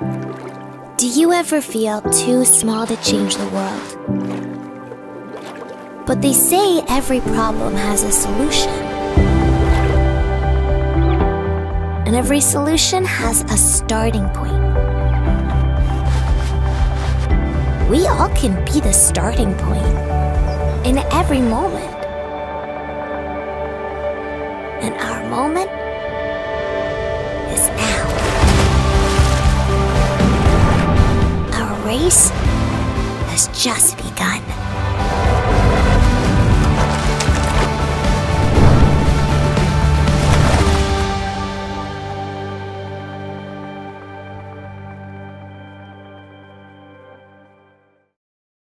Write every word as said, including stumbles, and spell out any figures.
Do you ever feel too small to change the world? But they say every problem has a solution. And every solution has a starting point. We all can be the starting point in every moment. And our moment is now. Our race has just begun.